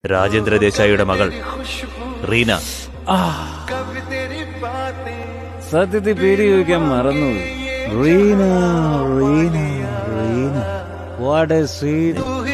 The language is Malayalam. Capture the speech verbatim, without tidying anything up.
രാജേന്ദ്ര ദേശായിയുടെ മകൾ റീന. സത്യത്തിൽ പേര് ചോദിക്കാൻ മറന്നു. Reena Reena Reena what a sweet